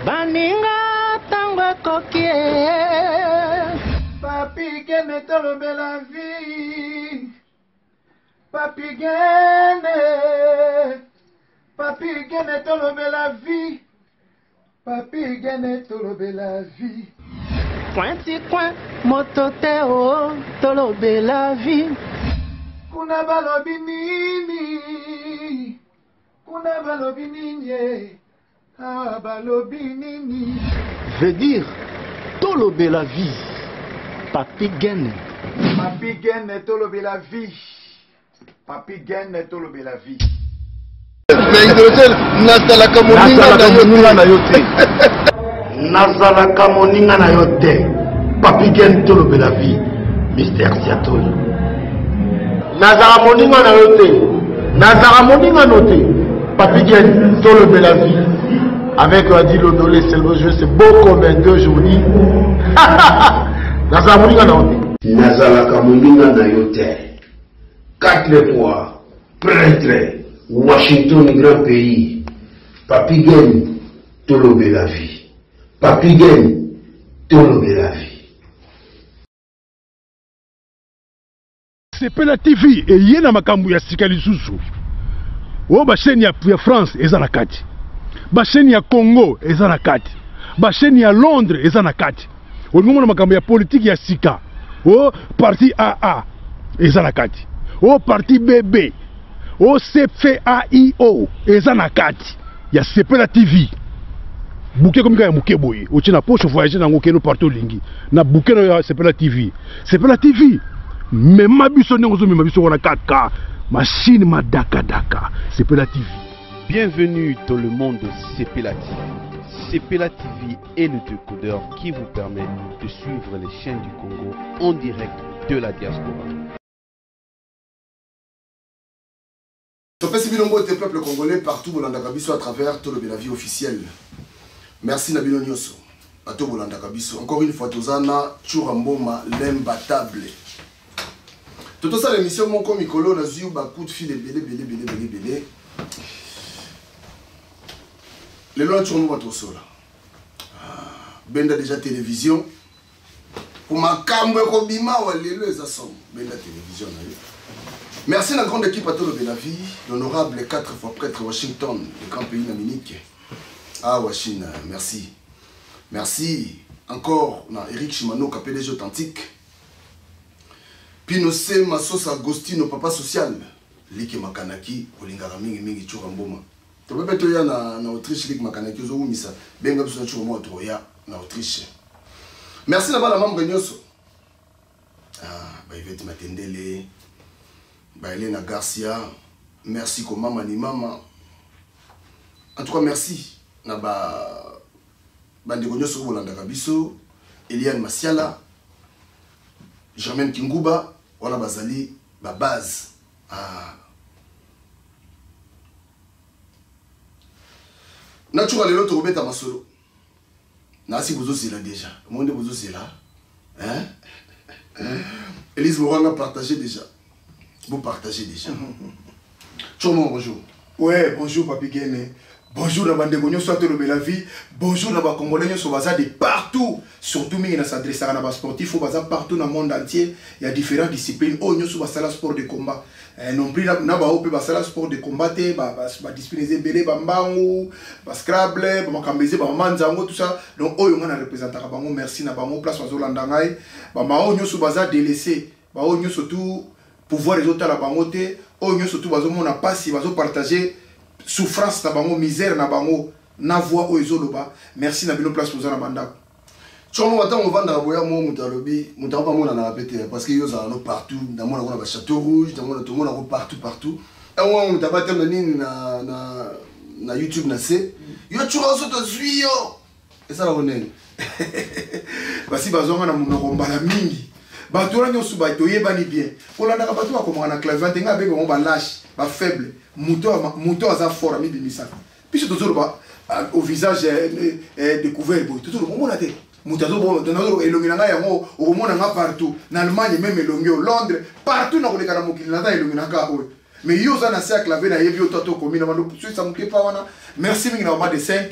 Baninga tango kokie. Papi gene tolobe la vie. Papi gene. Papi gene tolobe la vie. Papi gene tolobe la vie. Pointi coin motote o tolobe la vie. Kuna balobi nini. Kuna balobi nini. Ah balobi nini. Veut dire tolobe la vie. Papi gene. Papi gene tolobe la vie. Papi gene tolobe la vie. Mais hydrogène, nazalaka moninga na yo te. Nazalaka moninga na yo te. Papi gene tolobe la vie. Mystère Siatoli. Nazalaka moninga na yo te. Nazalaka moninga no te. Papi gene tolobe la vie. Avec Adi Lodolé, c'est le jeu, c'est beau comme un 2 journées. Nazalaka moninga na yo te. Nazalaka moninga na yo te. 4 fois prêtre. Washington, grand pays. Papi Gene, tolobe la vie. Papi Gene, tolobe la vie. Sepela TV et yena makambu ya sika lisusu. O ba chaîne ya France eza na kati. Ba chaîne ya Congo eza na kati. Ba chaîne ya Londres eza na kati. O ngomona makambu ya politique ya sika. O parti AA eza na kati. O parti BB. O CFAIO eza na kati ya Sepela TV. Bouquet comme ya muke boye. O tina poche voyager na ngokeno partout lingi. Na bouquet ya Sepela TV. Sepela TV. Mais ma biso n'engozo mais ma biso wana 4K. Machine ma daka. Sepela TV. Bienvenue dans le monde de Sepela TV. Sepela TV est le décodeur qui vous permet de suivre les chaînes du Congo en direct de la diaspora. Topesi bilongo te peuple congolais partout bolandaka biso à travers tolobe la vie officielle. Merci Nabino Nyoso. Bato bolandaka biso. Encore une fois tozana Churamboma l'imbattable. Toto ça l'émission mon comme Mikolo na ziu ba coup de fil belé. Le long Churamboma tosola. Benda déjà télévision. Pour ma cambe robima wa lelo ezasom. Benda télévision na yo. Merci à la grande équipe à Tolobe la vie, l'honorable 4 fois prêtre Washington, le grand pays d'Amérique. Ah Washington, merci. Merci encore à Eric Chimano, PDG authentique. Puis nous sommes Massos Agostino, papa social. Liki Makanaki, Olingara Mingi Churamboma. Tu peux peut-être y aller en Autriche, Liki Makanaki, Misa. Benga Bissona Churamo Troya, en Autriche. Merci d'abord à la membre Nyoso. Ah, Yvette Matendele. Elena Garcia, merci comme maman ni maman. En tout cas, merci. Naba Bandeko Nyoso Bolandaka Biso, Eliane Masiala, Germaine Kinguba, Wana Bazali, ba base. Ah. Natura lelo to robeta masolo. Nasi bozo c'est là déjà. Monde bozo c'est là. Hein? Elise Moranga partagé déjà. Vous partagez déjà. Chomon, bonjour. Ouais, bonjour Papi Gene. Bonjour la bande de soit Tolobe la vie. Bonjour la bande congolais sur bazar de partout. Surtout mais il s'adresse à la sportif au bazar partout dans le monde entier. Il y a différentes disciplines. Oh, nous sur la sport de combat. Non plus na ba ope basala sport de combat ba discipliner belé ba mbangu, ba scrabble, ba kambeze ba manzango tout ça. Donc oh on a représenté bango merci na bango place bazolanda ngai. Ba ma oh nous sur bazar délaissé. Ba oh nous surtout pouvoir les autres à la bangote, oh nous surtout bazo mona passi bazo partager souffrance na bango misère na bango na voix o ezoloba. Merci na bino place pour na banda. Chomo wata on vanda boya mo mutalobi, mutaba mona na répéter parce que yo za no partout, dans mona na ba château rouge, dans mona tout mona partout. Et on mutaba tem na YouTube na se. Yo chura so to zuyo. Et ça la bonne. Basi bazonga na monoko mbala mingi. Bato ranyo suba to yebani bien. Kolanda ka bato akomanga na clavier tenga bego mo ba lâche, ba faible. Muto aza fort ami bimisa. Puis toujours ba au visage découvert boy. Toujours mo mona te. Mutazo bon donalo elongina yango o mona nga partout. Na Allemagne même elongio Londres, partout na koleka na mokili na ta elongina ka boy. Mais yo za na sa clavier na yebi oto to komina mando pusu sa muke pa wana. Merci mingi na ma de 5.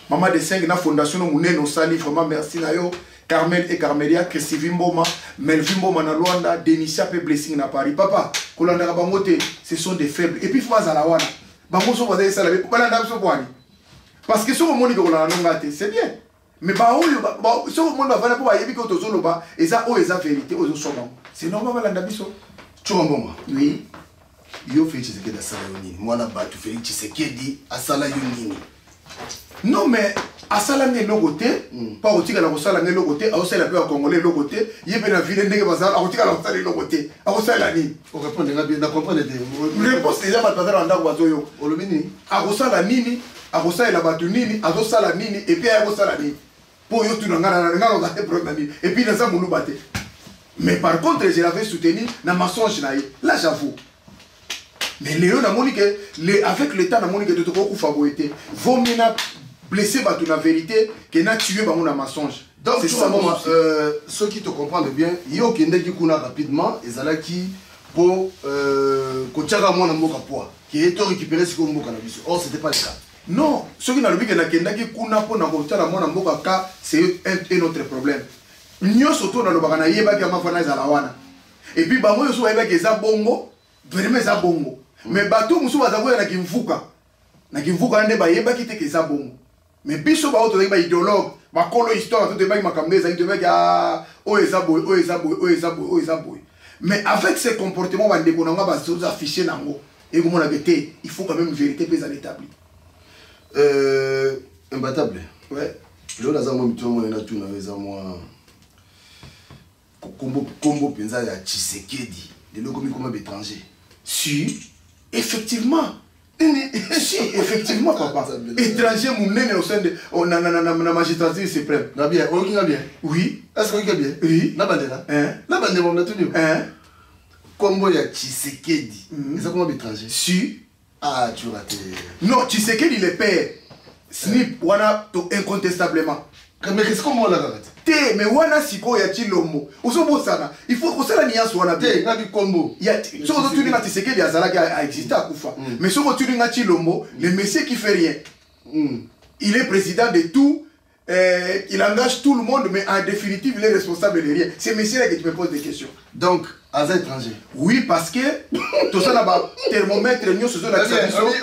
maman de 5 na fondation Mouneno Sali, vraiment merci na yo. Carmel et Carmelia, Christy Mboma, Melvin Mboma na Luanda, Denicia pe blessing na Paris. Papa, kolanda bangote, ce sont des faibles. Et puis faut à wana. Bango so bazay sala be kolanda so bwani. Parce que so moni ko kolanda ngate, c'est bien. Mais ba oyo ba so moni ba vana po ba yebi ko to zolo ba, eza o eza vérité ozo so ba. C'est normal balanda biso. Chombo. Oui. Yo Félix Tshisekedi asala yo nini? Mwana batu Félix Tshisekedi asala yo nini? Non mais asala nge logote, pas otika la kosala nge logote, asala pe congolais logote, yebe na ville ndenge bazala, otika la kosala logote, asala nini? On répond na comprendre des réponse déjà ba tazala ndako bazoyo. Olobini, akosala nini, akosala batu nini, azosala nini et puis akosala nini. Po yo tu ngana ngana za problème nini et puis naza mulu bate. Mais par contre, je l'avais soutenu dans ma songe na là j'avoue. Mais Léon a moni que avec le temps na moni que tout ko favorité. Vaut mieux na blesser batu na vérité que na tuer ba mon mensonge. Donc c'est ça moment ceux qui te comprennent bien, yo kendeki kuna rapidement ezalaki pour kotiaka mwana mboka poa qui est récupéré ce qu'on mboka na biso. Or c'était pas le cas. Non, ceux qui n'ont pas na kendaki kuna po na kotiaka mwana mboka ka c'est un autre problème. Nyo surtout na lobaka na yeba ki amafana ezala wana. Et puis bango yo so yeba ki eza bongo, vraiment eza bongo. Mais bateau musu bazakoya na kimvuka. Na kimvuka nde ba yeba ki te ke eza bongo. Mais biso ba auto ba idéologue, ba kolo histoire tout ba makambe ezali te ba ya o eza boy, o eza boy, o eza boy, o eza boy. Mais avec ces comportements ba ndeko na nga ba zo afficher nango. Et comme on a été, il faut quand même une vérité plus à l'établi. Imbattable. Ouais. Là dans un moment tu moi na tout na eza moi combo penza ya Tshisekedi. De loko mi comme étranger. Si, effectivement. Si, effectivement, papa. Étranger, mon nez au sein de la magistrature suprême. Na bien, on qui bien. Oui. Est-ce qu'on bien? Oui. Na bandela. Na bandela on a tout dit. Combo ya Tshisekedi. C'est ça comment étranger? Si. Ah, tu raté. Non, Tshisekedi il est père. Snip, wana incontestablement. Mais qu'est-ce qu'on va là? Te, mais wana siko ya Chilombo. Oso bosana. Il faut que ça la niance wana. Te, na bi combo. Il y a ce que tu dis na Tshisekedi azala a existé à Koufa. Mais ce que tu dis na Chilombo, le monsieur qui fait rien. Il est président de tout. Il engage tout le monde, mais en définitive, il est responsable de rien. C'est monsieur là qui me pose des questions. Donc, à étranger. Oui, parce que tout ça là-bas, thermomètre, nous sommes là.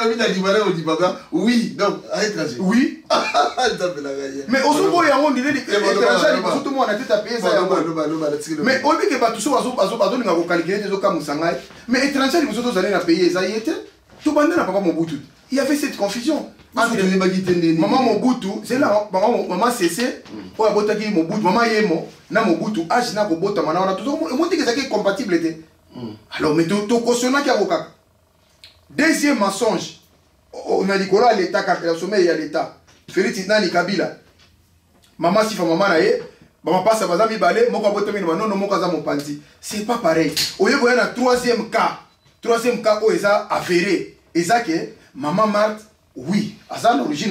Oui, donc, à étranger. Oui. Mais au second, il y a un délai d'étranger, tout le monde a été à payer ça. Mais au lieu que tout ça, on a calculé des cas Moussangaï. Mais étranger, nous sommes allés à payer ça. Tout le monde n'a pas Mobutu. Il y avait cette confusion. Maman Mobutu, c'est là, maman Cessé, pour abotaki Mobutu, maman Yemo, na Mobutu, âge na Kobota, on a toujours, on dit que c'est compatible. Alors, mais tout cautionnant qui a vocat. Deuxième mensonge, on a dit qu'on a l'État, car le sommet il y a l'État. Félix Nani Kabila. Maman Sifa, maman Naye, maman passe à Bazami Balé, mon cabotomine, non, mon casa mon panzi. C'est pas pareil. Au lieu de voir un troisième cas où ils ont avéré, et ça que maman Marthe, oui, à sa origine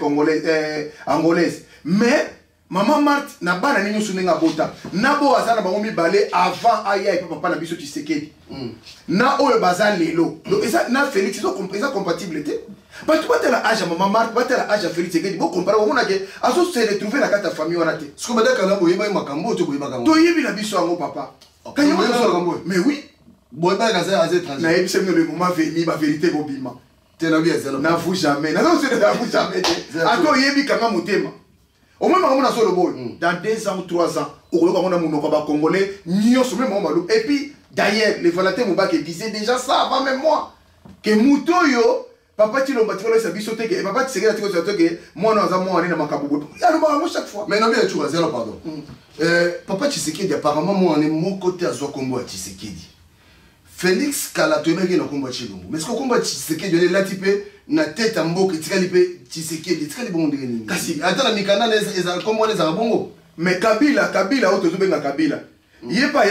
angolaise. Mais maman Marthe n'a pas la ligne sur les bota. Nabo azana bangomi balé avant aya et papa na biso Tshisekedi. Na o bazan lelo. Donc ça na Félix ils ont compris ça compatibilité. Pas tu vas la âge à maman Marthe, pas la âge à Félix Tshisekedi. Bon comparer on a que aso se retrouver la carte famille on a été. Ce que badaka na boyeba makambo to boyeba makambo. To yebi na biso ngo papa. Mais oui. Boyeba kaza à étranger. Na yebi c'est le moment venu ma vérité bobima. N'avoue jamais. N'avoue jamais. Attends, yebi kanga mutema. Au moins, on a solo boy. Dans 2 ans ou 3 ans, on a mon congolais, nyo sommet mon malou. Et puis, d'ailleurs, les Valaté Moubake disaient déjà ça avant même moi. Que Moutoyo, papa Tilo Batiro, sa bisote, et papa Tsegela Tiko Sotoke, moi, nous avons allé dans ma caboubo. Il y a le baramo chaque fois. Mais non, bien, tu vas dire, pardon. Papa Tshisekedi, apparemment, moi, on est mon côté à Zokombo à Tshisekedi. Félix Kalatoumé na combat Chilombo. Mais ce que combat Tshisekedi est là type na tête en bok Tshisekedi Tshisekedi bon ndeni. Kasi attends la mikana les comment les arabongo. Mais Kabila auto zubenga Kabila. Yepa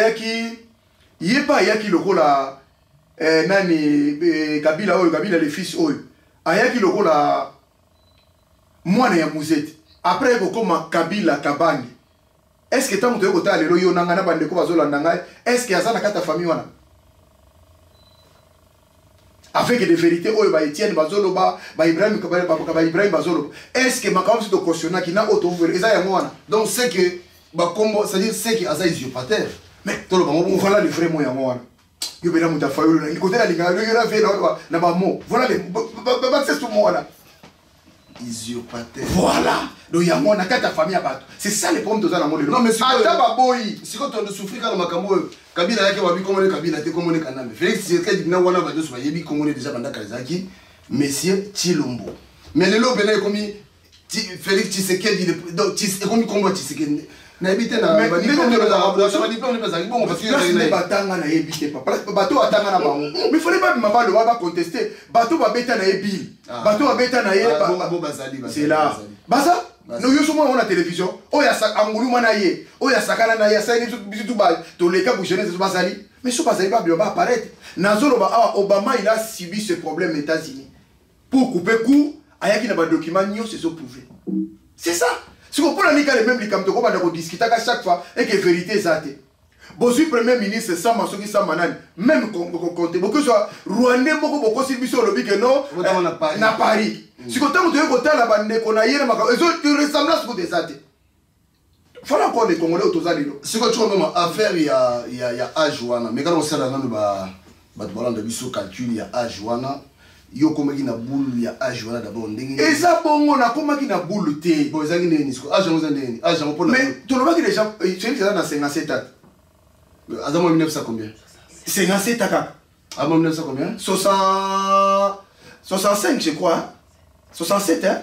yaki lokola nani Kabila le fils oyo. Ayaki lokola mwana ya Muzeti. Après kokoma Kabila Kabangi. Est-ce que tant que tu as le loyo nangana bandeko bazolanda ngai, est-ce que azana kata famille wana? avec des vérités oyo ba Etienne bazoloba ba Ibrahim bazoloba est-ce que makambo c'est de cautionner qui na auto eza ya mwana donc c'est que ba combo c'est-à-dire c'est que asa usurpateur mais tout le monde voilà le vrai mot ya mwana yo bela muta fayolo na côté la linga yo la ve na ba mot voilà les ba c'est tout mwana usurpateur voilà donc ya mwana kata famille ya bato c'est ça le problème de ça na mole non mais c'est ata ba boy si quand on de souffrir quand makambo Kabila yake wabi komone Kabila te komone Kanambe Félix Tshisekedi dina wana ba doso ba yebi komone déjà banda Kalizaki monsieur Chilombo mais lelo bena komi Félix Tshisekedi donc komi kombo Tshisekedi na yebi te na ba diplôme ne pas bon parce que ne batanga na yebi te papa bato atanga na bango mais fallait pas mabalo ba contester bato ba beta na yebi bato ba beta na yebi c'est là baza no yo somo na télévision oya anguluma na ye oya sakana na ye ça bisu ba to les cas pour jeunesse bazali mais so bazali ba ba apparaître nazolo ba Obama il a subi ce problème aux États-Unis pour couper court ayaki na ba document nyo c'est so prouvé c'est ça si vous prenez les même les camps ba ko discuter à chaque fois et que vérité zate Bosu premier ministre sans masoki sans manani même compter beaucoup soit Rwandais beaucoup si biso lobi que non na Paris si quand on te voit la bande qu'on a hier ma ils ressemblent à des athées faut encore les Congolais autozalilo si quand tu vois même affaire il y a Ajuana mais quand on sait là non ba balon de biso calcul il y a Ajuana yo komaki na boule il y a Ajuana d'abord ndenge eza bongo na komaki na boule te bon ezaki ndeni siko Ajuana ndeni Ajuana pour mais tu vois que les gens celui qui est dans 57 ans Azamo 1900 combien 57 ans Azamo 1900 combien 65 je crois 67 hein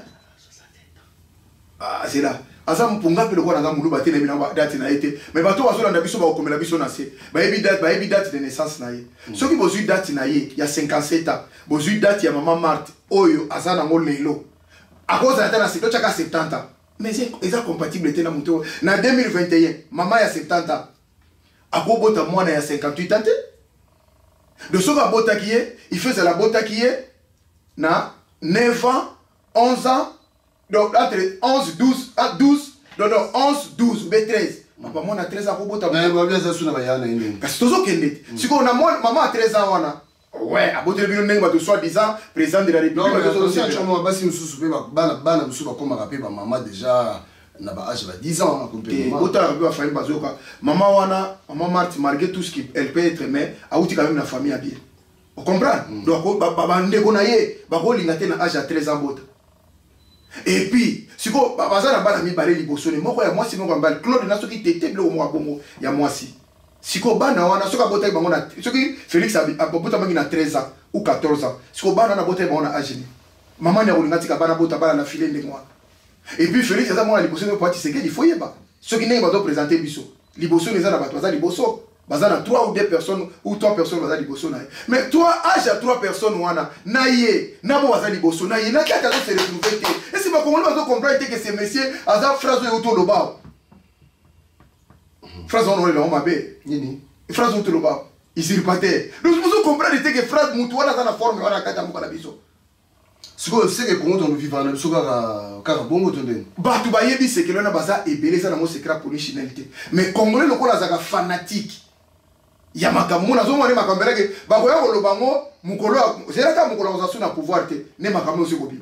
ah c'est là Azam punga pe le kwa na mulu ba tele bina date na été mais bato bazo na biso ba komela biso na se ba yebi date de naissance na ye ceux qui bozu date na ye il y a 57 ans bozu date ya maman Marthe oyo azana ngo lelo à cause de la c'est chaka 70 ans mais c'est compatible te na muto na 2021 maman ya 70 ans ako bota mwana ya 58 ans de ce que bota qui est il fait la bota qui est na 9 ans 11 ans donc entre 11 12 non 11 12 13 maman on a 13 ans bota mais ba bien ça suna ba yana indi parce que tozo kende si ko na maman a 13 ans wana ouais abote bino nenga bato soit disant président de la république non mais si on va si mususu pe bana mususu ba koma ka pe ba maman déjà na ba âge ba 10 ans complètement bota ba famille bazoka maman wana maman Marthe malgré tout ce qu'elle peut être mais a outi quand même la famille à bien on comprend donc ba ndeko na ye ba ko linga te na âge à 13 ans bota et puis si ko bazana bana mi balé liboso ne moko ya mwasi moko mbali Claude na soki tete bilo mo bongo ya mwasi siko bana wana soka bota bango na soki Félix a bota bangi na 13 ans ou 14 ans siko bana na bota bango na âge ni maman ya kolinga tika bana bota bana na filer ndenge wana et puis Félix aza mwana liboso ne poati seke il faut yeba soki ndenge bato présenter biso liboso ne za na bato baza liboso baza na 3 ou 2 personnes ou 3 personnes baza liboso na ye mais 3 âge à 3 personnes wana na ye na bo baza liboso na ye na kaka zo se retrouver te et si ba congolais bazo comprendre que ce monsieur aza phrase yo to loba phrase on le mabe nini phrase on to loba usurpateur donc vous comprendre que phrase mutu wana za na forme wana kata mukala biso siko c'est que Congo on vivant na biso kaka bongo to ndeni bato bayebi sekelo na baza ebeleza na mo secret polichinalité mais congolais lokola zaka fanatique ya makambo na zo mwana makambo reke bakoya koloba ngo mukolo zeraka mukolo za suna pouvoir te ne makambo se kobima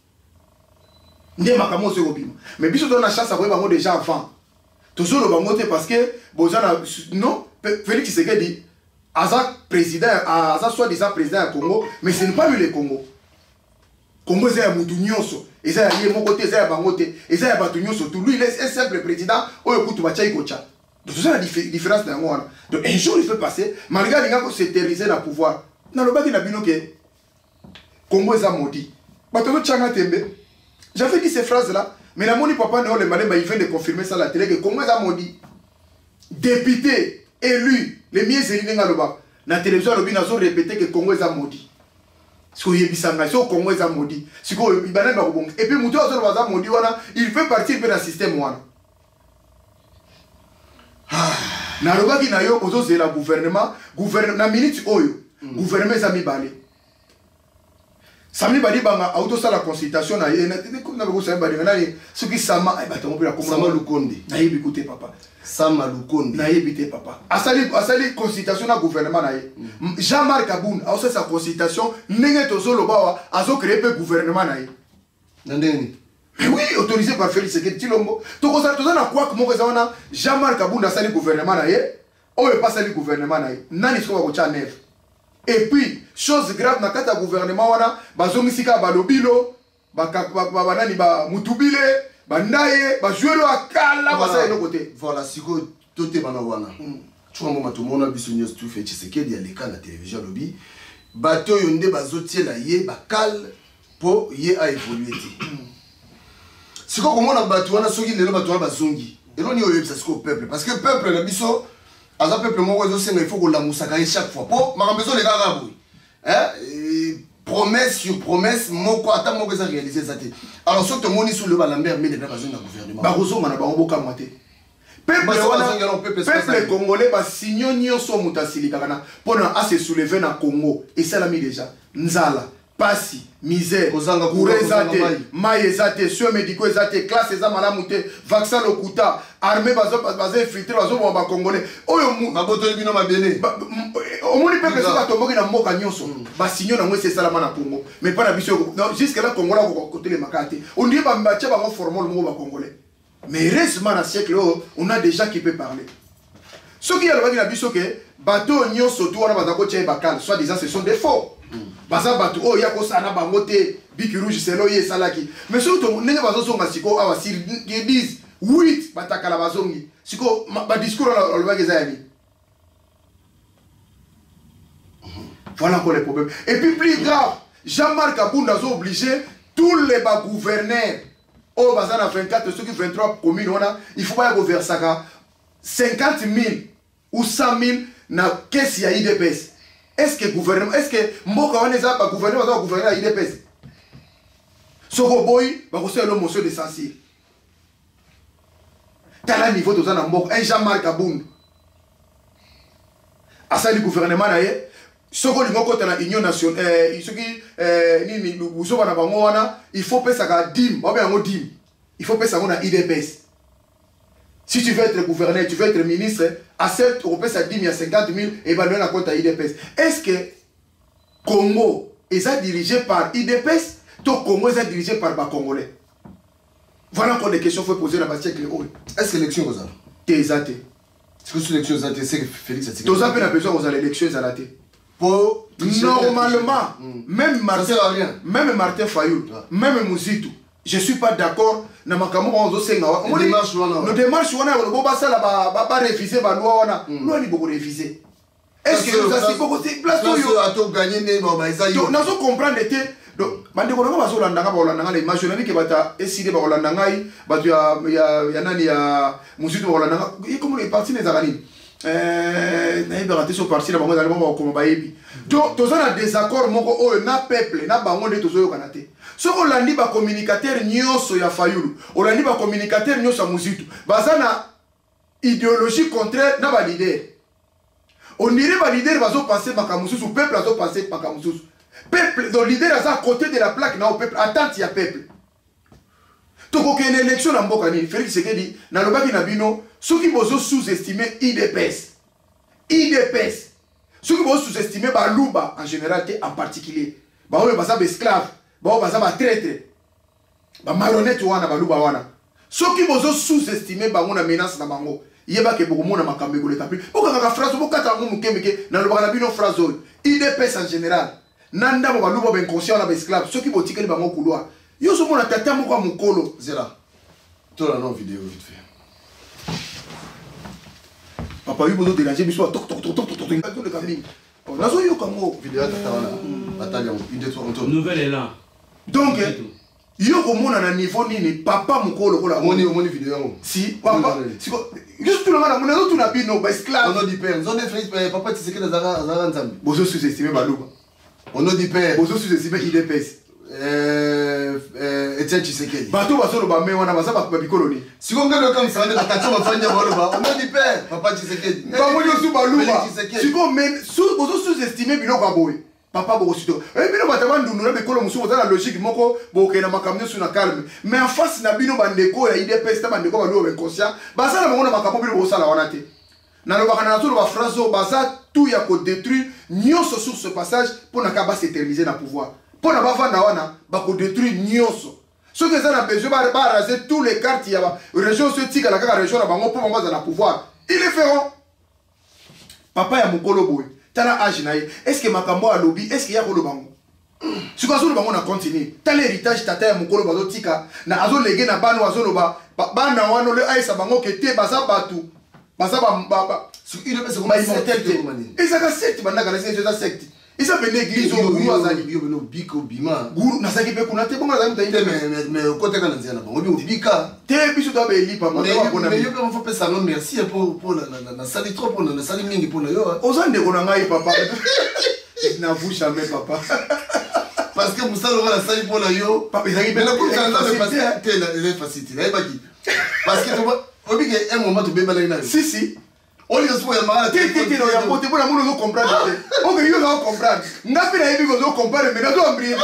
ne makambo se kobima mais biso to na chance à koyeba ngo déjà avant toujours le bango te parce que bozana non Félix Tshisekedi aza président aza soi-disant président du Congo mais ce n'est pas lui le Congo Congo c'est un mutu nyonso et ça y est mon côté c'est bango te et ça y a batu nyonso tout lui il est un simple président oyo kutu bacha ikocha. Donc c'est ça la différence dans moi. Donc un jour il peut passer, malgré les gars qui s'est terrorisé dans le pouvoir. Dans le bas de la bino que Congo est maudit. Batoto Tchanga Tembe. J'avais dit ces phrases là, mais la moni papa ne le malin il vient de confirmer ça à la télé que Congo est maudit. Député, élu, les miens c'est dans le bas. La télévision a répété que Congo est maudit. Ce que yebisanga so Congo est maudit. Ce que ibana ba bon. Et puis muto azo baza maudit wana, il fait partie de la système wana. Na robaki na yo ozo zela gouvernement na minute oyo gouvernement za mibale Sami badi banga auto sala consultation na ye na ko sami badi na ye ce qui sama ay batango pela Sama Lukonde na ye bikoute papa Sama Lukonde na ye bité papa asali consultation na gouvernement na ye Jean-Marc Aboun a aussi sa consultation ndenge tozolo bawa azo créer pe gouvernement na ye Nandeni mais oui autorisé par Félix Tshisekedi Tshilombo to ko ça na quoi que moko zawana Jean-Marc Aboun asali gouvernement na ye o e pas sali gouvernement na ye nani so ko cha neuf. Et puis, chose grave, dans le gouvernement, bazongisika balobilo, banani ba mutubile, bandaye, bajuelo akala, basa et côté. Voilà, si vous toté banawana. Tu vois moi tout le monde a biso news tout fait Tshisekedi ya leka na télévision lobby. Bato yonde bazotie la ye bakal po ye a évoluer. Si ko komona bato wana soki lelo bato wana bazongi. Elo ni oyebisa siko peuple parce que peuple na biso Aza peuple moko il faut que la moussaka chaque fois. Pour ma maison les gars promesse sur promesse moko ata moko ça réaliser ça. Alors ce que moni sous le balamber mais déjà besoin d'un gouvernement. Barozo mana ba oboka moté. Peuple congolais ba signo nyonso mutasili kana pona a se soulever na Congo et ça l'a mis déjà. Nzala Pasi, misère, Kourezate, Maïezate, soins médicaux ezate, classe eza malamu te, vaccin lokuta, armée bazo infiltré bazo ba congolais. Oyo mu baboto bino mabene. Omoni peuple so ba tomboki na mboka nyonso. Ba signo na mwese salama na Congo. Mais pas na biso. Non, jusque là Congo là ko côté les makate. On dit ba mbatia ba formol mo ba congolais. Mais heureusement na siècle on a déjà qui peut parler. Ce qui a le na biso que bateau nyonso to wana bazako tie bakal, soit disant ce sont des faux. Baza bato oh ya ko sana bango te biki rouge selo ye salaki mais surtout ndenge bazo songa siko awa sur 10 8 batakala bazongi siko ba discours la lobaki zayani. Voilà encore les problèmes. Et puis plus grave, Jean-Marc Aboun a obligé tous les gouverneurs au bazana 24 ceux qui 23 communes il faut pas go vers ça 50 000 ou 100 000 na caisse ya IDPS. Est-ce que gouvernement, est-ce que Mboka Waneza va gouverner à gouverner à IDPS? Soko boy, va conseiller le motion de censure. T'as un niveau de ça dans Mboka, un Jean-Marc Aboun. À ça, le gouvernement là, Soko Limoko t'as l'Union nationale, ce qui, il faut payer ça à 10, il faut payer ça à IDPS. Si tu veux être gouverneur, tu veux être ministre, accepte, on peut ça 10 000 à 50 000 et évaluer la compte à IDPS. Est-ce que Congo est dirigé par IDPS ou Congo est dirigé par les Congolais? Voilà encore des questions qu'il faut poser dans la siècle. Est-ce que l'élection est là? Exact. Est-ce que l'élection est là? C'est que Félix Tshisekedi. Tous les besoin aux élections est là. Pour normalement, même Martin Fayoul, même Mouzitou, je ne suis pas d'accord. Nos démarches, on a révisé la loi. Nous avons beaucoup révisé. Est-ce que nous avons beaucoup de place? Nous avons compris. Donc, je vais imaginer que décidé de Hollande, comment les partis les aranis. Donc, tous un désaccord, na peuple, na bango de tous Canada. Ce qu'on a dit, ba communicateur nyonso ya Fayoulou, on a dit ba communicateur nyonso ya Mouzitou. Bazana idéologie contraire na ba leader. On dirait ba leader bazo passer makamususu, peuple bazo passer makamususu. Peuple, donc leader à côté de la plaque na au peuple, attente ya peuple. Donc une élection na mboka ni Félix Tshisekedi na lobaki na bino, ceux qui bozo sous-estimer IDPS. IDPS. Ceux qui bozo sous-estimer ba Lumba en général en particulier. Ba oyo baza esclave. Ba baza ba traître. Ba marionnette wana ba Lumba wana. Ceux qui bozo sous-estimer ba ngona menace na bango. Yeba ke bokomona makambe ko le tapi. Boka kaka phrase bo kata ngo mukemeke na lobaka na bino phrase oyo. IDPS en général. Nanda ba Lumba ba inconscient na ba esclave. Ceux qui botikeli bango couloir. Yo so mona tata moko mukolo. Zera. Toi la non vidéo vite fait. Papa lui besoin de déranger biso toc toc toc toc toc toc le camping. Nazo yo kango vidéo tata wana. Bataillon, une de toi on nouvelle est là. Donc yo komona na niveau nini papa mukolo kola moni vidéo yango. Si papa siko juste tout le monde na tout na bino ba esclave. On a dit père, zone Félix papa Tshisekedi na zara nzambi. Bozo sous-estimer baluba. On a dit père. Bozo sous-estimer IDPS. Etienne Tshisekedi. Bato basolo ba me wana baza ba bikoloni. Siko ngelo comme ça na tacho mafanya baluba. On a dit père papa Tshisekedi. Ba moni osu baluba. Siko men bozo sous-estimer biloko aboy. papa bokosito bino bataba ndunduna bekolo mususu za la logique moko bokena makamyo sur na calme mais en face na bino bandeko ya IDPS ta bandeko baluo inconscient basala bango na makambo bino bosala wana te na lobaka na tolo ba phrase baza tout ya ko détruire nyonso sur ce passage pour na ka ba s'éterniser na pouvoir pour na ba vanda wana ba ko détruire nyonso ceux qui ont besoin ba raser tous les quartiers ya ba région ce tika la ka région na bango pour bango za na pouvoir ils le feront papa ya mukolo boy tala âge na ye est-ce que makambo a lobby est-ce qu'il y a ko bango si quoi bango na continue tala héritage tata ya mukolo bazo tika na azo légué na bano azo loba bana wana le aisa bango ke te baza batu baza ba il est comme immortel et ça ka secte banda ka laisser ça secte et ça venait église au guru azali bio biko bima guru na saki pe kuna te bonga za mutainde mais côté kana nzela bango bio bika te biso to be lipa mais yo pe faut pesa non merci pour la sali trop pour la sali mingi pour yo ozande kona ngai papa na vous jamais papa parce que musalo la sali pour yo papa ezaki mais la pour ça le facilité la facilité là baki parce que obige un moment to be balina si on les voit mal te no ya pote pour amuno zo comprendre on que yo zo comprendre ngapi na yebi zo comprendre mais na zo ambrier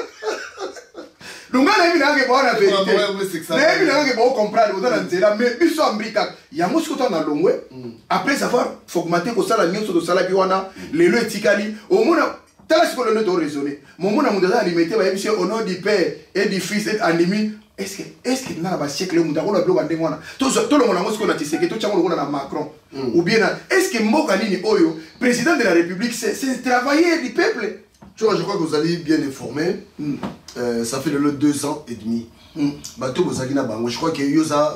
donc na yebi na ke ba na vérité na yebi na ke ba comprendre zo na nzela mais biso ambrika ya musiko to na longwe après avoir augmenter ko sala nyonso to sala bi wana lelo etikali au mona tala siko le to raisonner mon mona mudaza alimenter ba yebi au nom du père et du fils et animi est-ce que na ba siècle mu ndako na bloka ndengwana to le mona ngosiko na tiseke to chango na Macron ou bien est-ce que mboka nini oyo président de la République c'est travailler du peuple. Tu vois, je crois que vous allez bien informer. Ça fait le 2 ans et demi. Bato bozagina bango, je crois que yoza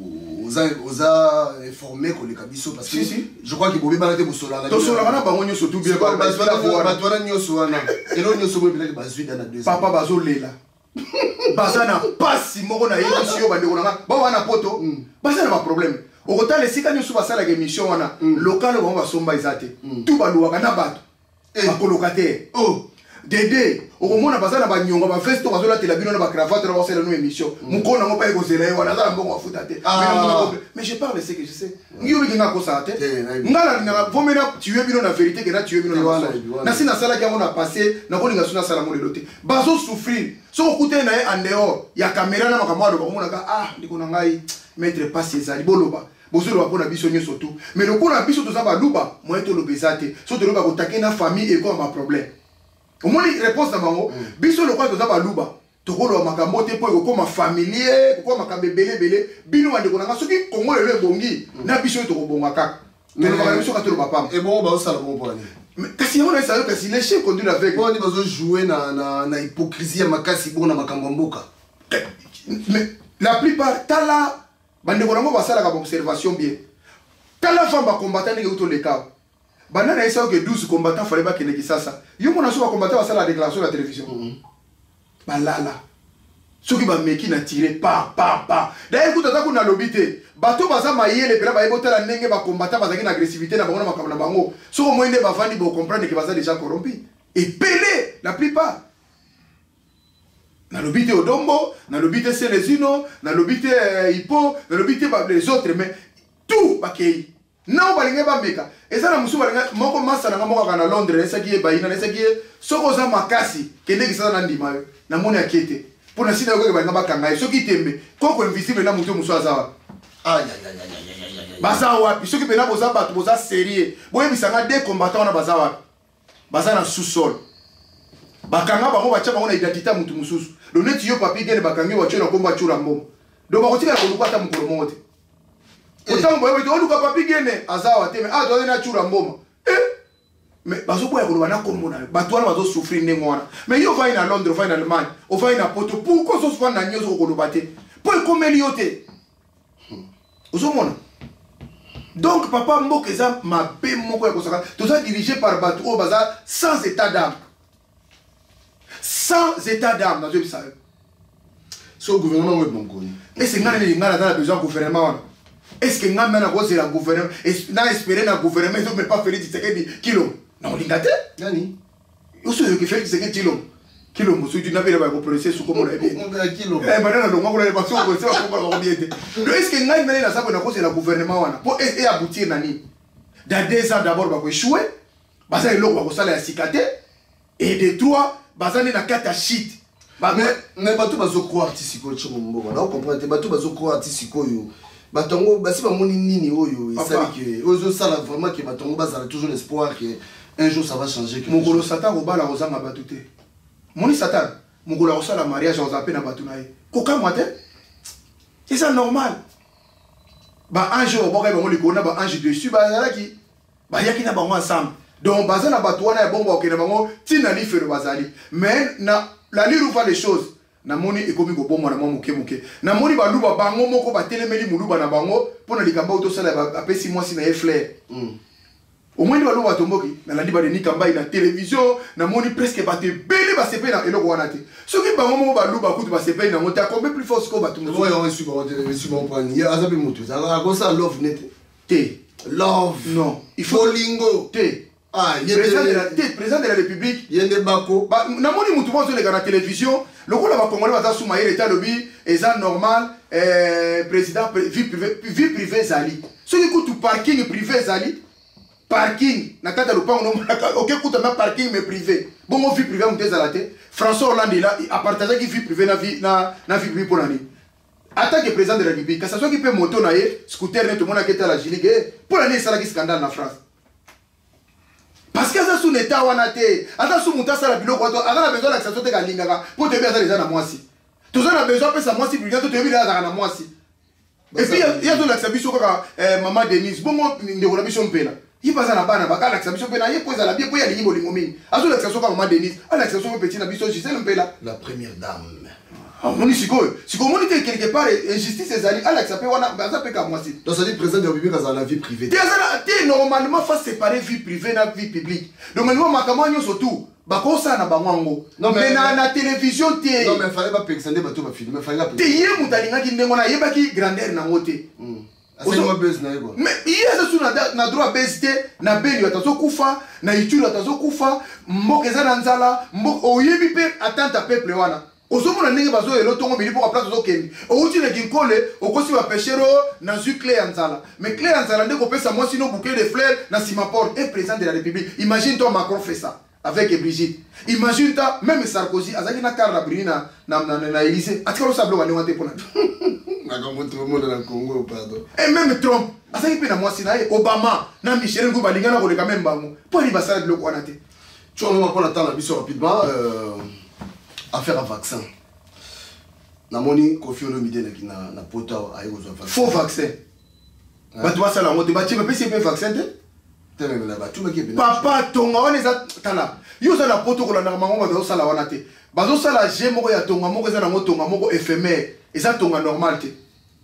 oza informé ko le kabiso parce que je crois que bobe balate bosola to sola bana bango nyoso tout bien ba batwana nyoso wana elo nyoso bobe balate bazui dans 2 ans papa bazolela bazana pasi moko na émission bandeko na ba wana poto bazana ba problème okota le sika nyoso basala ke mission wana local bango basomba izate tout baluwa na bato ba colocataire oh Dédé, au moment où on a ba nyonga ba veste ba zola tela bino na ba cravate na ba sala no émission mukona ngo pa ekozela yo wana za mbongo afuta te mais je parle de ce que je sais ngiyo binga ko sa te ngala na vomena tuer bino na vérité que na tuer bino na na sina sala ki on a passé na ko linga suna sala mo lelote bazo souffrir so ko kute na e en dehors ya caméra na makamwa do ko mona ka ndiko na ngai maître passe ezali boloba bozolo ba pona biso nyoso tout mais le ko na biso to za ba luba mo eto lobezate so to loba ko taker na famille et quoi ma problème. Au moins, réponse à maman, biso le quoi de zaba luba, tokolo makambo te po ekoma familier, ekoma makambe belé, bino wande konanga soki Congo le bongi, na biso to bonga kaka. Mais le makambo biso ka to papa. Et bon, ba osala bon pour mais kasi on a ça kasi les chiens conduit avec. Bon, ni bazo jouer na hypocrisie ya makasi bon na makambo mboka. Mais la plupart tala bande konanga ba sala ka observation bien. Tala femme ba combattant ni auto le cas. Banana esa que 12 combattants fallait pas qu'il ça. Yo mona so ba combattant va la déclaration de la télévision. Balala. Ceux qui va meki na tirer pa. D'ailleurs écoute ça qu'on a lobité. Bato baza mayele pela ba ebota la ndenge ba combattant baza ki na agressivité na bango na makambo na bango. So au moins ba vandi ba comprendre que baza déjà corrompu. Et pelé la plupart. Na lobité Odombo, na lobité Selezino, na lobité Hippo, na lobité les autres mais tout bakei. Non, balinga bambeka. Eza na musu balinga moko masa na moko kana Londres esa ki baina esa ki soko za makasi kende ki sana ndima yo. Na moni akete. Pona sina ko balinga bakanga yo soki tembe. Koko invisible na mutu musu azawa. Baza wapi? Soki pena boza batu boza sérieux. Boye bisanga deux combattants na baza wapi? Baza na sous-sol. Bakanga bango bacha bango na identité mutu mususu. Le net yo papi gene bakangi wacho na komba chura mbom. Do bakotika ko lukata mukolo mote. Autant boye on luka papi gene azawa te mais doze na chura mboma mais bazo boya ko bana komona bato wana bazo souffrir ndengwana mais yo va na Londres va na Allemagne o va na Porto pourquoi so souvent na nyozo ko lobate pour komeli yote ozomona donc papa mboka eza mabe moko ya kosaka toza dirigé par bato o baza sans état d'âme dans le bisa so gouvernement we bonkoni et c'est ngana dans besoin gouvernement wana. Est-ce que nous avons un gouvernement et espéré un gouvernement et ne pas faire des kilo? Non, on dit Nani? Vous savez que Félix c'est kilo. Kilo, vous savez, tu n'avez pas progressé sur comment on a bien. On a kilo. Eh, maintenant, on a pas sûr que c'est pas bien. Est-ce que nous avons un gouvernement pour aboutir Nani? Dans 2 ans d'abord, on va échouer. Parce que l'eau va s'aller à cicater. et de 3 bazane na kata shit. Mais bato bazo croire artistique chimombo. Na comprendre bato bazo croire artistique yo. Batongo basi ba moni nini oyo et ça que ozo sala vraiment que batongo bazala toujours l'espoir que un jour ça va changer. Mongolo Satan robala rozanga batute. Moni Satan, mongolo rosala mariage on zape na batu na ye. Koka mwate? C'est ça normal. Ba ange oboka ba moni kona ba ange dessus ba yaki. Ba yaki na bango ensemble. Donc bazana batu wana ya bomba okena bango tina li fero bazali. Mais na la liru va les choses. Na moni ekomi go bomba na mo moke moke. Na moni ba luba bango moko ba telemeli muluba na bango pona likamba auto sala ba apesi mwasi na flair. Au moins ba luba tomboki na la liba de nikamba ina télévision na moni presque ba te bele ba sepe na eloko wana te. Soki bango moko ba luba kutu ba sepe na monta combien plus fort que ba tumbo. Ouais, on reçu ba télévision on prend. Ya azabe moto. Ça comme ça love net. T. Love. Non, il faut lingo. T. Ah, il y a président de la République. Il y a des bako. Bah, namoni mutu bozo le gana télévision. Le coup là va congolais va sous maïr état lobby et ça normal président vie privée zali. Ce qui coûte parking privé zali. Parking na kata lopango no OK coûte na parking mais privé. Bon mon vie privée on dézalaté. François Hollande là a partagé qui vie privée na vie privée pour l'année. Attaque le président de la République, que ça soit qui peut moto na scooter net tout le monde a été à la gilige pour l'année ça là qui scandale en France. Parce que ça sous l'état wanate, ata sous muta sala biloko wato, ata na besoin d'accès sote kalingaka pour te bien ça les gens na moisi. Tous on a besoin de ça moisi brigade te bien na moisi. Et puis il y a de l'accès biso ka maman Denise, bon ndeko na biso mpela. Il passe na bana baka l'accès biso mpela, il pose la bien pour y aller bolingo mingi. Azo l'accès ka maman Denise, l'accès so petit na biso Gisèle mpela, la première dame. Moni sikoyo moni quelque part injustice ezali Alex ape wana baza pe ka mwasi. Donc ça dit président de la République dans la vie privée. T'es normalement faut séparer vie privée na vie publique. Donc niveau makama nyoso tout bako ça na bango. Non mais na télévision t'es. Non mais fallait pas extender bato ba film, mais fallait pas. T'es yé mutalinga ki ndengo na yeba ki grandeur na ngote. Asema base na yego. Mais yesa sous na droit base na beni atazo kufa na itulu atazo kufa mbokeza na nzala mbok oyebi pe attente peuple wana. Ozomona ndenge bazo elo tongo mili pour place ozokendi outi na ginkole okosi ba pêchero na zu clé ya nzala mais clé ya nzala ndeko pesa moi sinon bouquet de fleurs na sima porte et président de la République. Imagine toi Macron fait ça avec Brigitte. Imagine toi même Sarkozy azaki na Carla Bruni na Élysée atikalo sablo ba ndengate pona na comme tout le monde dans le Congo pardon. Et même Trump azaki pe na moi sina Obama na Michel Ngouba lingana ko le quand même bango pour li basala de loko wana te. Tu on va prendre le temps la biso rapidement affaire à vaccin. Namoni Kofi Olomide na pota ayi ko vaccin. Faux vaccin. Ba toi ça la moto ba ti pe c'est vaccin te. Tellement là ba tout maki be. Papa tonga on eza tala. Yo za na poto ko la na mango ba sala wana te. Bazo sala je moko ya tonga moko eza na tonga moko éphémère. Eza tonga normal te.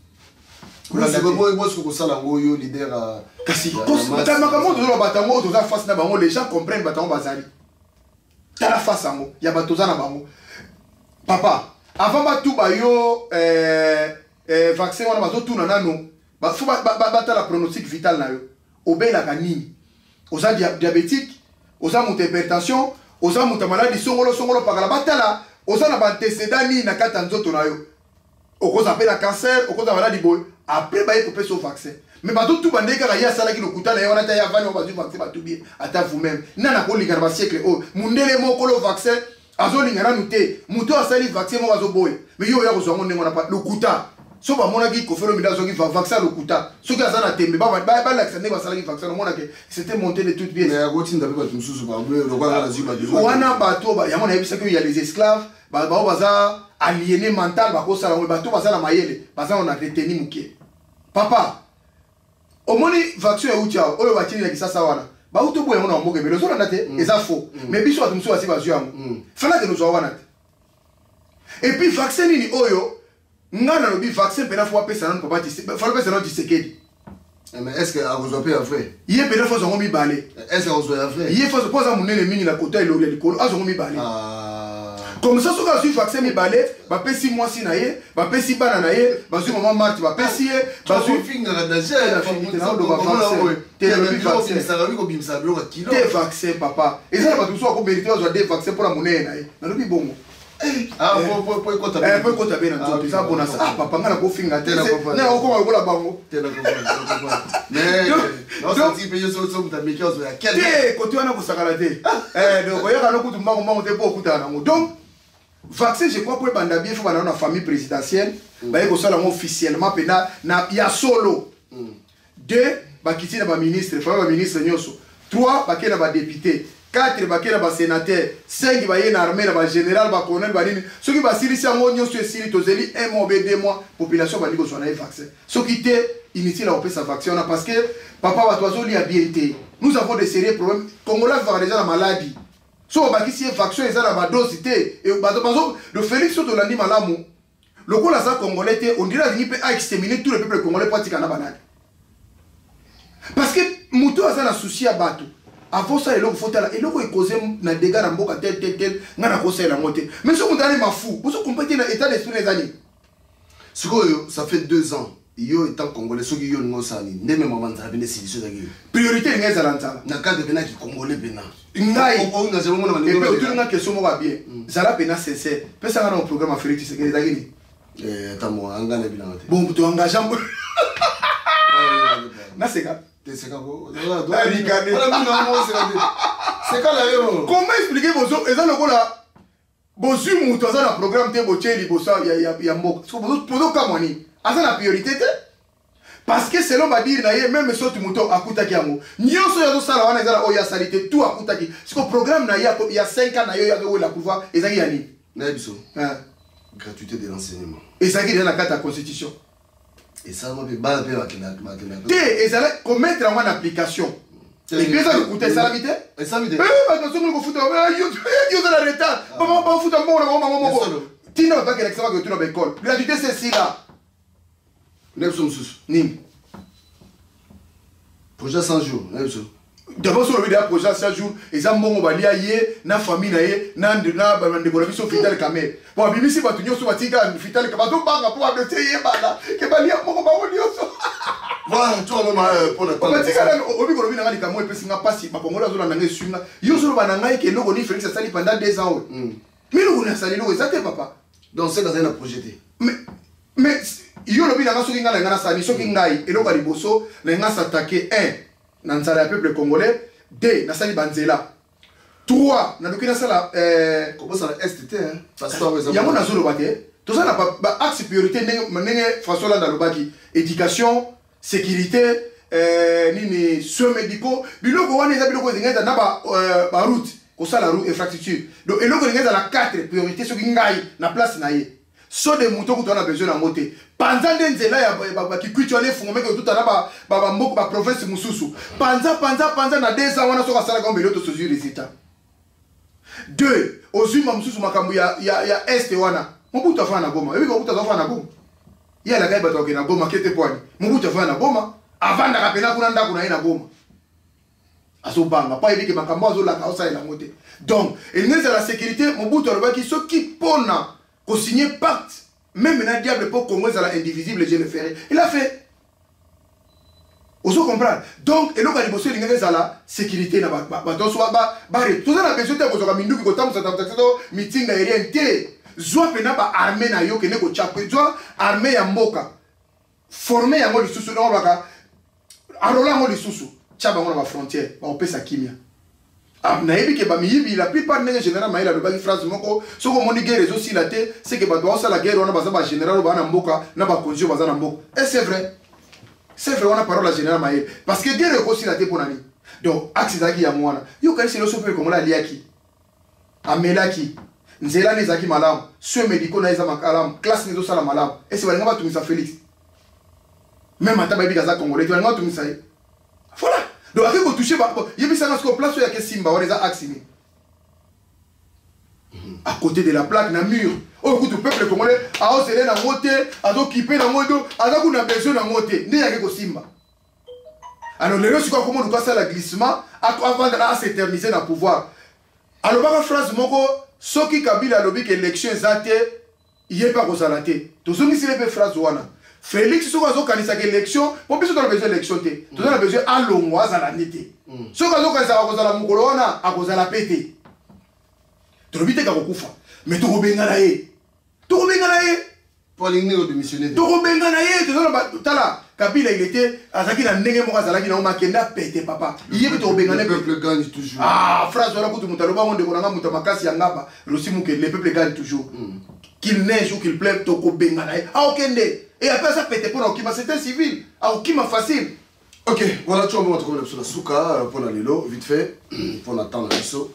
C'est bon moi ce que ça la yo leader kasi. Ta makamo to ba tango to za face na bango les gens comprennent ba tango bazali. Ta la face ango ya ba to za na bango. Papa, avant tout bayo vaccin wana bazo tuna nano ba faut ba la pronostic vital na yo. Obela kanini. Oza diabétique, oza monte hypertension, oza monte maladie songolo pakala batala, oza na ba antécédent ni na kata nzoto na yo. Okoza pe na cancer, okoza maladie boy. Après ba yeko peso vaccin. Mais bato tout bande kala ya sala ki lokuta na yo wana ta ya vani bazu vaccin ba tout bien. Ata vous-même. Nana ko lingana ba siècle o. Mundele moko lo vaccin. Azo lingana nute. Muto asali vaccin mo azo boy. Mais yo ya ko zongo ndengo na pa lokuta. So ba mona ki Kofi Olomide azo ki vaccin lokuta. So ki azana tembe ba l'accès ne ba sala ki vaccin mona ke c'était monté de toute pièce. Mais ya goti ndabe ba tumsusu ba bleu lo kwa na ziba de. Wana bato ba ya mona yebisa que il y a les esclaves ba baza aliéné mental ba ko sala mo bato ba sala mayele. Baza on a retenu muke. Papa, au moins vaccin est utile. Oyo batini na kisasa wana. Ba uto boye mona mboke belo so na te eza faux. Mais biso atumso asi bazu yango. Fala que nous wana te. Et puis vaccin nini oyo ngana lobi vaccin pena fois pesa non papa ti. Fala pesa non ti sekedi. Mais est-ce que vous avez fait? Yé pena fois zongo mi balé. Est-ce que vous avez fait? Yé fois posa munene mingi na kota ilo ya likolo azongo mi balé. Comme ça, si tu vaccin mi balé, bah pesi moi si naie, bah pesi bana naie, bah si maman Marthe, bah pesi, bah si finger la danger, la finité na do vaccin. T'es vaccin papa. Et ça va tout ça qu'on mérite aux des vaccins pour la monnaie naie. Na lobi bongo. Ah, pour écouter. Pour écouter bien, ça bon ça. Ah, papa, on a beau finir. Non, on commence à bango. Mais non, ça type je suis sur ta micro sur quel. Côté on a pour sakalate. Donc regarde nous tout monde on te pas écouter na. Donc vaccin je crois pour banda bien faut dans la famille présidentielle, ba yeko sala officiellement pena na ya solo. 2 ba kiti na ba ministre, fa ba ministre nyoso. 3 ba kena ba député. 4 bakena ba sénateur, 5 ba yena armée ba général ba colonel ba nini. Ce qui ba sili sango nyo sur sili tozeli 1 mois 2 mois population ba liko so na vaccin. Ce qui était inutile à opérer sa vaccin parce que papa va toiso li a bien été. Nous avons des sérieux problèmes. Congolais va déjà la maladie. So ba kisi vaccin eza na ba dosité et ba le Félix Soto landi malamu. Le ko la sa congolais té on dirait ni peut exterminer tout le peuple congolais pratique na banane. Parce que muto a na souci à bateau. Avant ça, il faut causer na dégâts dans boka tel ngana kosa la montée. Mais ce qu'on a ma fou, vous comprenez l'état d'esprit des années. Ce ça fait 2 ans. Yo étant congolais, ce qui yo ngosani, ndeme maman za bene siliso dagi. Priorité ngeza lanta. Na cadre bena ki congolais bena. Ngai on a zéro mona. Et puis autour nga question mo bien. Zala bena sincère. Pesa ngana au programme Félix Tshisekedi dagi ni. Tamo angana bilanga te. Bon to engageant. Na seka. Comment expliquer vos autres? Et ça, le là, vos humours, tu as un programme de Bocheli, il y a mot. Pour Kamani, à ça la priorité. Parce que selon ma dire, même si tu mouton à Koutakiamo, n'y a pas de salaire, il y a salité, tout à Koutaki. Parce que le programme, il y a 5 ans, il y a de pouvoir, et ça y est. Gratuité de l'enseignement. Et ça y est dans la carte de la Constitution. Et ça, on va et ça va mettre en application. Et puis ça va coûter ça la vitesse. Et ça va être. Parce que nous faut foutre. Yo de la retard. Maman foutre maman. Tina va que l'examen que tu dans l'école. La vitesse c'est si là. Nelson Sous. Nim. Projet 100 jours. Nelson. D'abord sur le vidéo projet 100 jours, et ça mon va lier na famille na de bon biso fital kamé. Bon bimisi ba tunyo so batika fital kama do banga pour abete yebala. Ke ba lia mo ba woni oso. Voilà, tu vois maman pour la parole. Batika na obi ko bina ngali kamo epesi nga pasi ba kongola zo na ngai swinga. Yo so ba na ngai ke loko ni Félix Sali pendant 2 ans. Mais loko na sali loko ezate papa. Donc c'est dans un projeté. Mais yo lo bina nga so kinga na sali so kingai eloko liboso na nga s'attaquer 1 dans le peuple congolais, 2 dans le Banzela, 3 dans le sala comment ça STT hein parce que il y a mon azolo baté tout ça n'a pas axe priorité n'est François là dans le baki éducation sécurité ni soins médicaux biloko wana eza biloko zinga na ba route ko sala route infrastructure donc eloko zinga dans la 4 priorité so ngai na place na ye so de moto ko tona besoin na moté panza ndenzela ya bakikuitu ale fungome ke tout ana ba moko ba province mususu panza na 2 ans wana so ka sala comme l'autre sozu résultat 2 ozuma mususu makambu ya est wana mobutu afana na Goma ebi ko buta afana na Goma ya la kai bato ke na Goma kete pwani mobutu afana na Goma avanda kapena kuna ndako na ina Goma aso banga pa ebi ke makambu azo la ka osa ila moté donc il n'est la sécurité mobutu alobaki so ki pona ko signer pacte. Même maintenant, diable pour Congo, c'est indivisible, je le ferai. Il a fait. Vous comprenez? Donc, et donc, il y a la sécurité. Tout ça, a besoin de meeting aérien. Zoa pena ba armée na yo que neko chapé. Zoa armée ya mboka. Formé ya mo lisusu na waka. Arola mo lisusu. Chaba mo na frontière. Ba opesa kimia. Naïbi ke bamiyibi la plupart des généraux maïla de bagi phrase moko soko moni guerre réseau si la té c'est que ba doit ça la guerre on a baza ba général ba na mboka na ba konjo baza na mboka et c'est vrai on a parole la général maïla parce que guerre aussi la té pour nani donc axe zaki ya mwana yo kali c'est le sope comme la liaki amelaki nzela ne zaki malam soins médicaux na eza makalam classe ne do sala malam et c'est vraiment tout ça Félix même ata ba bi kaza congolais tu vraiment tout ça voilà. Donc, après, vous touchez, il y a ça dans place où il y a que Simba, on les a axés. À côté de la plaque, dans le mur. Au coup du peuple congolais, à oser la montée, à s'occuper de la montée, à qu'on a besoin de la montée. Il n'y a que Simba. Alors, les gens, c'est comment nous passons le glissement avant de s'éterniser dans le pouvoir. Alors, par la phrase, ce qui Kabila a lobby que l'élection est zate, il n'y a pas de zalaté. Tout ce qui est une phrase, Félix, si vous avez une élection, vous avez besoin d'élection. Vous avez besoin de l'ongwa à la nité. Si vous avez besoin de la moukolona, à cause de la pété. Tu as besoin de mais tokobengana ye tokobengana ye pour les négos de missionnaires tokobengana ye tala Kabila il était azaki na ndenge moko azalaki na makenda pete papa yebi tokobengana le peuple gagne toujours phrase wana kutu mutaloba monde konanga muta makasi ya ngaba losimuke le peuple gagne toujours qu'il neige ou qu'il pleuve tokobengana ye okende et après ça pete pour okima c'était civil okima facile. Ok, voilà, tu vas me retrouver sur la souka pour la lilo, vite fait, pour attendre la lisso.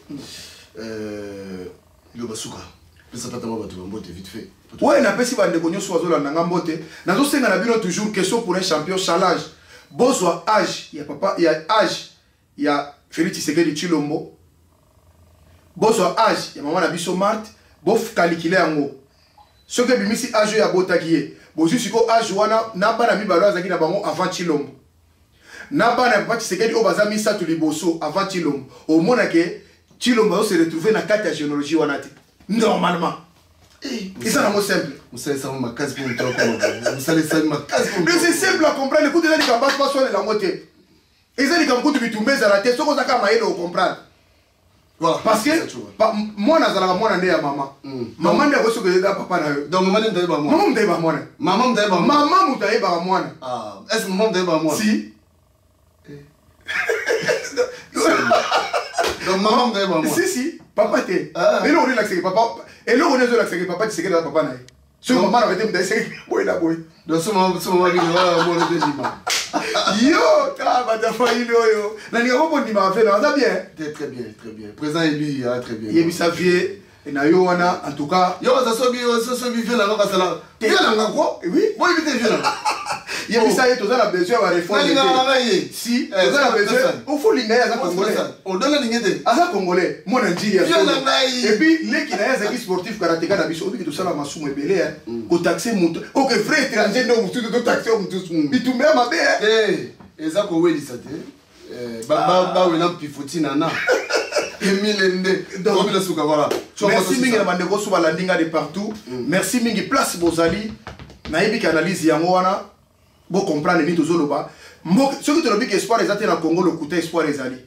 Il va souka. Ça peut être vite fait. Ouais, na pesi bande konyo sozo la nanga mbote. Nazo senga na bino toujours question pour un champion chalage. Bozwa âge, il y a papa, il y a âge, il y a Félix Tshisekedi Tshilombo. Bozwa âge, il y a maman na biso Marthe, bof calculer yango. Ce que bimisi âge ya botakiye. Bozu siko âge wana na bana mi balo azaki na bango avant Tshilombo. Naba na papa Tshisekedi obaza misa tuliboso avant Tshilombo. Au moins que Tshilombo se retrouver na carte de généalogie wana te. Normalement. Et ça c'est simple. Vous savez ça ma case pour toi comment. Vous savez ça ma case pour. Mais c'est simple à comprendre. Écoute les gens qui passent pas sur la moitié. Et ça les gens qui tu mets à la tête, ce qu'on a qu'à mailler de comprendre. Voilà. Parce que moi nazala moi na ya maman. Maman ndio reçu que papa na yo. Donc maman ndio ba moi. Maman ndio ba moi. Maman ndio ba moi. Maman ndio ba moi. Ah, est-ce que maman ndio ba moi? Si. Donc maman ndio ba moi. Si papa te. Et là on relaxe papa. Et là on est relaxé papa tu sais que papa na. Ce maman avait été m'daiser boy la boy. Donc ce maman il va moi le dima. Yo, ta fa yo. Na ni ko bondi ma fait là, ça bien. Très bien. Présent élu, très bien. Yebi sa vie na yo wana en tout cas. Yo ça sobi fait là ka sala. Viens là quoi? Oui. Moi il était viens là. Yebi sa yeto za la besoin va réformer. Si, ça la besoin. Il faut linga ya congolais. On donne l'ingénieur. Asa congolais, mon Nigeria. Et puis les qui na ya sportif karatéka na biso, obi to sala masumu ebele hein. Ko taxer mutu. OK, vrai étranger no mutu to taxer mutu. Bitumbe mabe hein. Eza ko weli ça te. Ba wena pifoti nana. Emilende. Donc la souka voilà. Merci mingi na bandeko so balandinga de partout. Merci mingi place bozali. Na yebi ki analyse yango wana. Bo comprendre ni tozoloba. Ce qui te dit que espoir ezati na Congo le côté espoir ezali.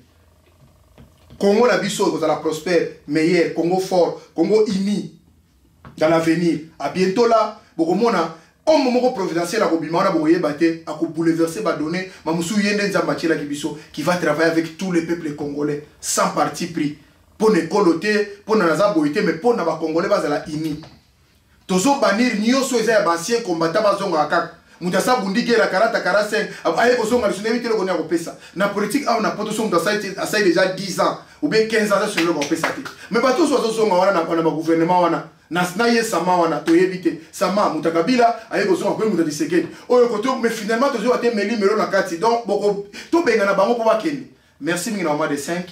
Congo la biso ko la prospère, meilleur, Congo fort, Congo uni dans l'avenir. À bientôt là, bokomona au moment providentiel à Kobimana boye baté à ko bouleverser ba donner mamusu yende nzamba tshela kibiso qui va travailler avec tous les peuples congolais sans parti pris. Pour ne coloter, pour na za boité mais pour na ba congolais bazala uni. Tozo banir nyoso eza ya ancien combattant bazonga akaka. Mutasa bundike la 40-45 aye kozonga le sunemi tele konya kopesa na politique a na poto songa ça déjà 10 ans ou bien 15 ans sur le kopesa te mais pas tous so songa wana na gouvernement wana na ye sama wana to yebite sama mutakabila aye kozonga ko muta Tshisekedi oyo koto mais finalement tozo ate meli melo na kati donc boko to benga na bango po bakeni. Merci mingi na maman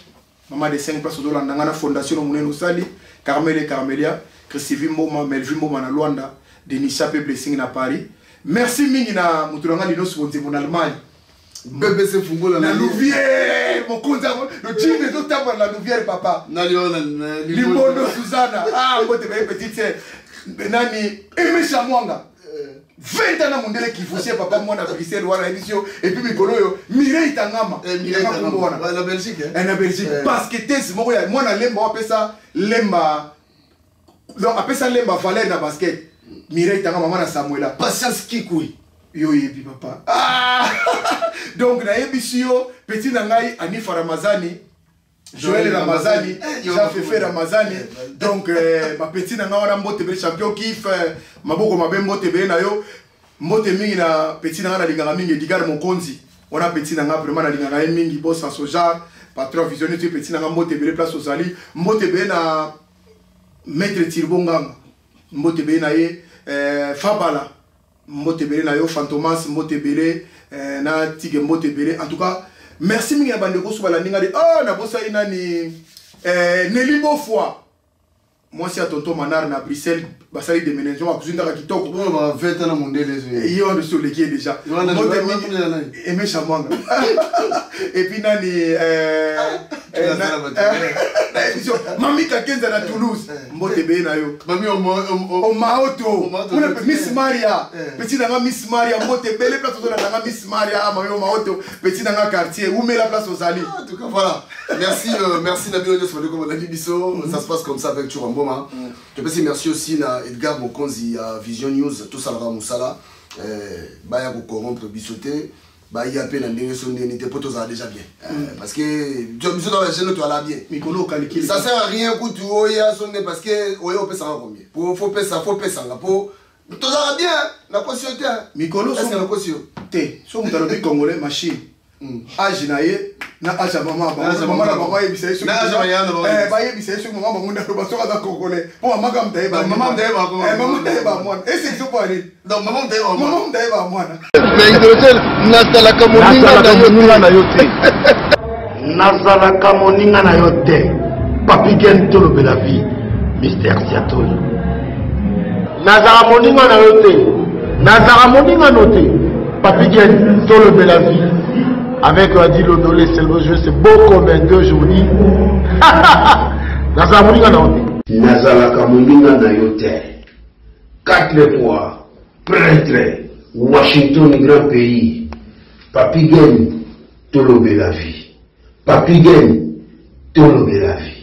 de 5 place de la fondation moneno sali Carmel et Carmelia Christine Mboma Melvin Mboma na Luanda Denisha pe blessing na Paris. Merci mingi na mutulanga lino subonze mon Allemagne. BBC fungola na Louvière, mon konza le team de tout temps la Louvière papa. Na liona Limbondo Susanna. Ah, ngote be petite benani Aimé Chamwanga. 20 ans na mondele qui fossé papa moi na Bruxelles wala émission et puis mikolo yo Mireille Tangama. Mireille Tangama. Na Belgique hein. Na Belgique parce que tesi moko ya moi na lemba apesa lemba. Donc apesa lemba valeur na basket. Mireille Tangama maman na Samuela. Patience Kikoui. Yo yebi papa. Ah! Donc na yebisio petit nangai Anifa Ramazani, Joël Ramazani, Jean-Fefe Ramazani. Donc ma petit nangai wana mbote be champion kif maboko mabe mbote be na yo mbote mingi na petit nangai na linganga mingi Edgar Mokonzi. Wana petit nangai vraiment na linganga mingi boss en soja, patron visionné tu petit nangai mbote be place Ozali, mbote be na maître Tirbonganga. Mbote be na ye Fabala. Mbotebele na yo Fantomas Mbotebele na Tige Mbotebele. En tout cas, merci mingi na bandeko so balandinga de na bosa ina ni Nelly Bofwa. Moi c'est à tonton Manar na Bruxelles, basali de ménagement à kuzinda kitoko. On va 20 ans na mondele zo. Et on sur le qui est déjà. Aimé Chamwanga. Et puis nani télévision Mami Kakenza na Toulouse mbote be na yo Mami o Maoto Miss Maria petit dans Miss Maria mbote belle place dans Miss Maria Mami o Maoto petit dans quartier où met la place aux alliés. En tout cas voilà. Merci merci Nabi Odio sur le comme Nabi Bisso, ça se passe comme ça avec Churamboma. Je peux dire merci aussi à Edgar Mokonzi à Vision News tout ça là Moussala baya ko corrompre Bissoté. Bah il y a peine à dire son unité pour tous déjà bien parce que je dans la chaîne tu as bien Mikolo calcul ça sert à rien que tu oya sonner parce que oya on peut ça combien faut payer ça là pour tout ça bien la caution Mikolo est-ce que la caution té so mutalobi congolais machine âge naie na âge maman maman yebisa yesu na âge maman ba yebisa yesu maman bango na ba so ka congolais po maman kam taye ba maman taye ba mwana est-ce que so aller donc maman taye ba mwana mais hydrogène nazalaka moninga na yo te nazalaka moninga na yo te Papi Gen tolobela vie Mystère Siatoli nazalaka moninga na yo te nazalaka moninga no te Papi Gen tolobela vie avec Adilo Dolé c'est le jeu c'est beau comme un 2 jours nazalaka moninga na yo te nazalaka moninga na yo te 4 fois prêtre Washington, grand pays. Papi Gen, tolobela vie. Papi Gen, tolobela vie.